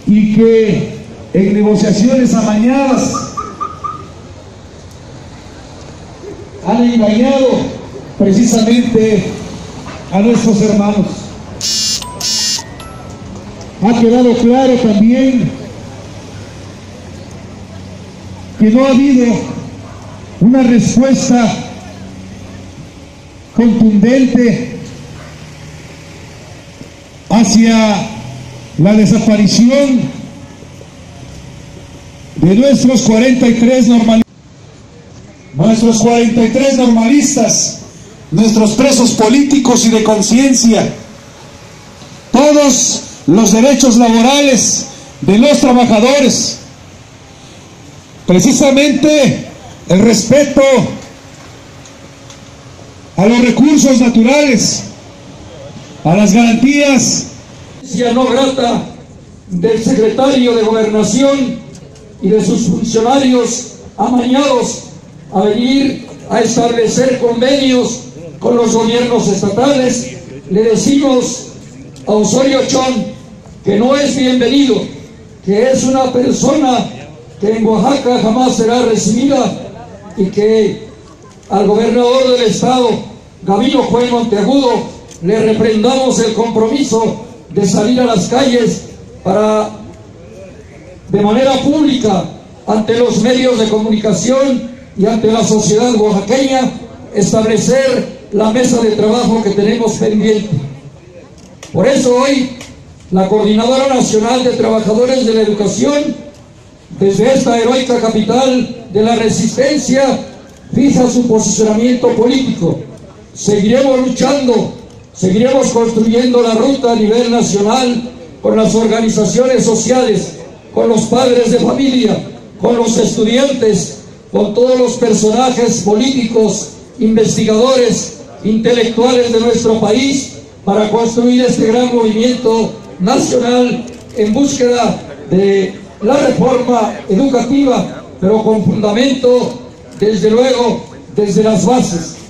y que en negociaciones amañadas han engañado precisamente a nuestros hermanos. Ha quedado claro también que no ha habido una respuesta contundente hacia la desaparición de nuestros 43 normalistas, nuestros presos políticos y de conciencia, todos los derechos laborales de los trabajadores, precisamente el respeto a los recursos naturales, a las garantías no grata del secretario de Gobernación y de sus funcionarios amañados a venir a establecer convenios con los gobiernos estatales. Le decimos a Osorio Chong que no es bienvenido, que es una persona que en Oaxaca jamás será recibida, y que al gobernador del estado, Gabino Joel Monteagudo, le reprendamos el compromiso de salir a las calles para, de manera pública, ante los medios de comunicación y ante la sociedad oaxaqueña, establecer la mesa de trabajo que tenemos pendiente. Por eso hoy la Coordinadora Nacional de Trabajadores de la Educación, desde esta heroica capital de la resistencia, fija su posicionamiento político. Seguiremos luchando, seguiremos construyendo la ruta a nivel nacional con las organizaciones sociales, con los padres de familia, con los estudiantes, con todos los personajes políticos, investigadores, intelectuales de nuestro país, para construir este gran movimiento nacional en búsqueda de la reforma educativa, pero con fundamento, desde luego, desde las bases.